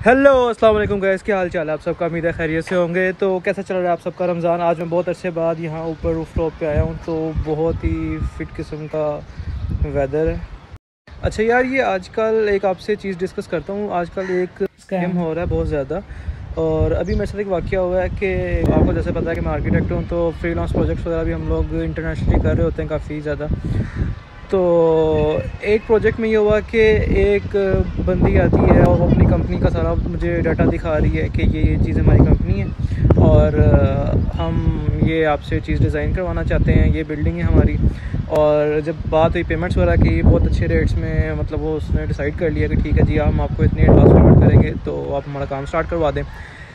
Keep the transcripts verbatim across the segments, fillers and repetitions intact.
Hello अस्सलाम वालेकुम guys, क्या हाल चाल है आप सबका। उम्मीद है खैरियत से होंगे। तो कैसा चल रहा है आप सबका रमज़ान। आज मैं बहुत अरसे बाद यहाँ ऊपर रूफ टॉप पे आया हूँ, तो बहुत ही फिट किस्म का वेदर है। अच्छा यार, ये आजकल एक आपसे चीज़ डिस्कस करता हूँ। आजकल एक स्कैम हो रहा है बहुत ज़्यादा, और अभी मेरे साथ एक वाक़या हुआ है कि आपको जैसे पता है कि मैं आर्किटेक्ट हूँ, तो फ्रीलांस प्रोजेक्ट्स वगैरह भी हम लोग इंटरनेशनली कर रहे होते हैं काफ़ी ज़्यादा। तो एक प्रोजेक्ट में ये हुआ कि एक बंदी आती है और वो अपनी कंपनी का सारा मुझे डाटा दिखा रही है कि ये ये चीज़ हमारी कंपनी है और हम ये आपसे चीज़ डिज़ाइन करवाना चाहते हैं, ये बिल्डिंग है हमारी। और जब बात हुई पेमेंट्स वगैरह की, बहुत अच्छे रेट्स में, मतलब वो उसने डिसाइड कर लिया कि ठीक है जी, हम आपको इतनी एडवांस पेमेंट करेंगे तो आप हमारा काम स्टार्ट करवा दें।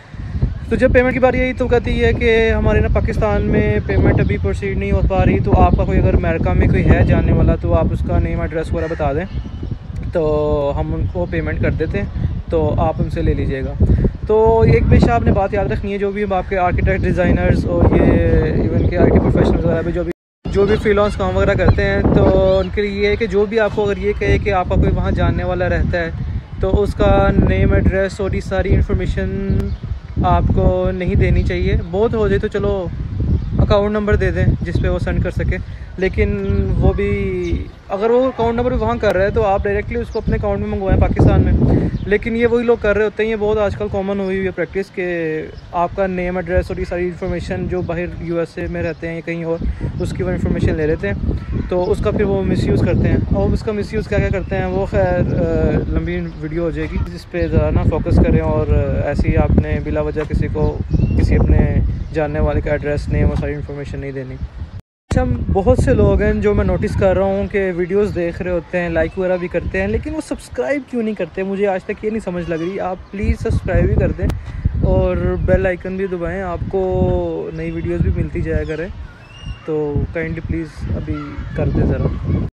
तो जब पेमेंट की बारी आई तो कहती है कि हमारे ना पाकिस्तान में पेमेंट अभी प्रोसीड नहीं हो पा रही, तो आपका कोई अगर अमेरिका में कोई है जानने वाला तो आप उसका नेम एड्रेस वगैरह बता दें, तो हम उनको पेमेंट कर देते हैं, तो आप उनसे ले लीजिएगा। तो एक बेशक आपने बात याद रखनी है, जो भी आपके आर्किटेक्ट, डिज़ाइनर्स और ये इवन के आई टी प्रोफेशनल्स वगैरह भी जो भी जो भी फ्रीलांस काम वगैरह करते हैं, तो उनके लिए ये है कि जो भी आपको अगर ये कहे कि आपका कोई वहाँ जानने वाला रहता है, तो उसका नेम एड्रेस और ये सारी इन्फॉर्मेशन आपको नहीं देनी चाहिए। बहुत हो जाए तो चलो अकाउंट नंबर दे दें जिस पे वो सेंड कर सके, लेकिन वो भी अगर वो अकाउंट नंबर भी वहाँ कर रहा है तो आप डायरेक्टली उसको अपने अकाउंट में मंगवाएं पाकिस्तान में। लेकिन ये वही लोग कर रहे होते हैं, ये बहुत आजकल कॉमन हुई हुई है प्रैक्टिस के आपका नेम एड्रेस और ये सारी इन्फॉर्मेशन जो बाहर यूएसए में रहते हैं या कहीं और, उसकी वो इन्फॉर्मेशन ले लेते हैं, तो उसका फिर वो मिसयूज़ करते हैं। और उसका मिसयूज़ क्या क्या करते हैं वो खैर लंबी वीडियो हो जाएगी, जिस पे ज़रा ना फोकस करें और ऐसे ही आपने बिला वजह किसी को किसी अपने जानने वाले का एड्रेस, नेम और सारी इन्फॉर्मेशन नहीं देनी। अच्छा, बहुत से लोग हैं जो मैं नोटिस कर रहा हूँ कि वीडियोस देख रहे होते हैं, लाइक वगैरह भी करते हैं, लेकिन वो सब्सक्राइब क्यों नहीं करते, मुझे आज तक ये नहीं समझ लग रही। आप प्लीज़ सब्सक्राइब भी कर दें और बेल आइकन भी दबाएं, आपको नई वीडियोस भी मिलती जाया करें। तो काइंडली प्लीज़ अभी कर दें ज़रा।